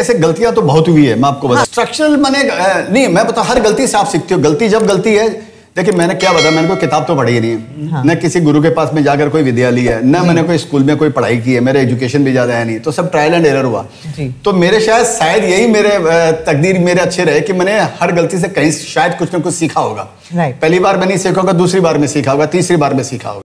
ऐसे गलतियां तो बहुत हुई है, मैं आपको बता। स्ट्रक्चरल मैंने नहीं, मैं बता, हर गलती से आप सीखते हो। गलती जब गलती है, देखिए मैंने क्या बताया, मैंने कोई किताब तो पढ़ी नहीं है, हाँ। न किसी गुरु के पास में जाकर कोई विद्या ली है, न मैंने कोई स्कूल में कोई पढ़ाई की है, मेरे एजुकेशन भी ज्यादा है नहीं, तो सब ट्रायल एंड एरर हुआ। तो मेरे शायद यही मेरे तकदीर मेरे अच्छे रहे कि मैंने हर गलती से कहीं शायद कुछ ना कुछ सीखा होगा। पहली बार में नहीं सीखा होगा, दूसरी बार में सीखा होगा, तीसरी बार में सीखा होगा।